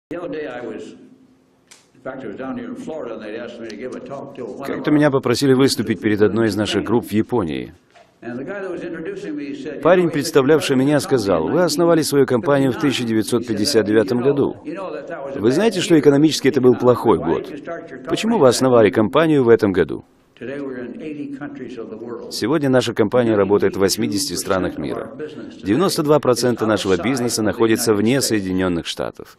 Как-то меня попросили выступить перед одной из наших групп в Японии. Парень, представлявший меня, сказал: «Вы основали свою компанию в 1959 году. Вы знаете, что экономически это был плохой год? Почему вы основали компанию в этом году?» Сегодня наша компания работает в 80 странах мира. 92% нашего бизнеса находится вне Соединенных Штатов.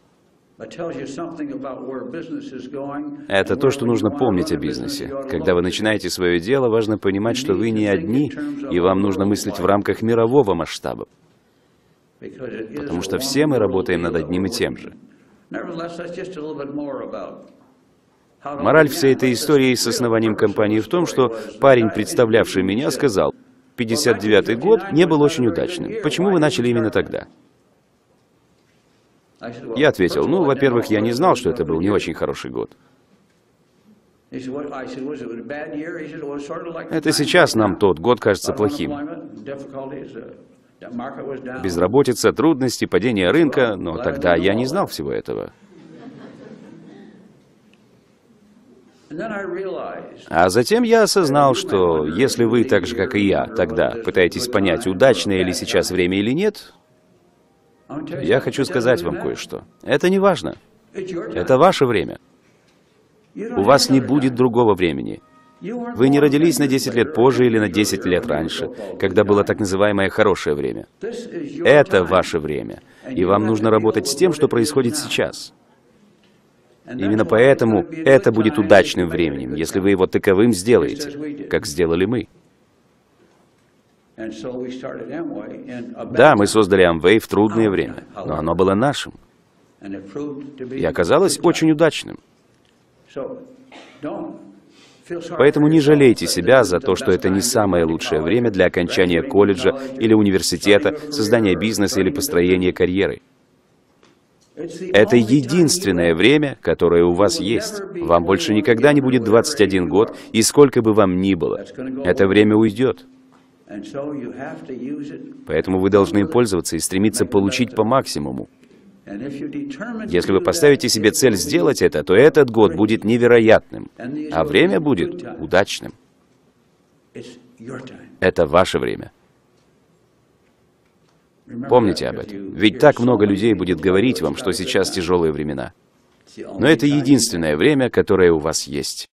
Это то, что нужно помнить о бизнесе. Когда вы начинаете свое дело, важно понимать, что вы не одни, и вам нужно мыслить в рамках мирового масштаба. Потому что все мы работаем над одним и тем же. Мораль всей этой истории с основанием компании в том, что парень, представлявший меня, сказал: «59-й год не был очень удачным. Почему вы начали именно тогда?» Я ответил: «Ну, во-первых, я не знал, что это был не очень хороший год. Это сейчас нам тот год кажется плохим. Безработица, трудности, падение рынка, но тогда я не знал всего этого». А затем я осознал, что если вы, так же как и я, тогда пытаетесь понять, удачное ли сейчас время или нет, я хочу сказать вам кое-что. Это не важно. Это ваше время. У вас не будет другого времени. Вы не родились на 10 лет позже или на 10 лет раньше, когда было так называемое хорошее время. Это ваше время. И вам нужно работать с тем, что происходит сейчас. Именно поэтому это будет удачным временем, если вы его таковым сделаете, как сделали мы. Да, мы создали Amway в трудное время, но оно было нашим. И оказалось очень удачным. Поэтому не жалейте себя за то, что это не самое лучшее время для окончания колледжа или университета, создания бизнеса или построения карьеры. Это единственное время, которое у вас есть. Вам больше никогда не будет 21 год, и сколько бы вам ни было, это время уйдет. Поэтому вы должны им пользоваться и стремиться получить по максимуму. Если вы поставите себе цель сделать это, то этот год будет невероятным, а время будет удачным. Это ваше время. Помните об этом. Ведь так много людей будет говорить вам, что сейчас тяжелые времена. Но это единственное время, которое у вас есть.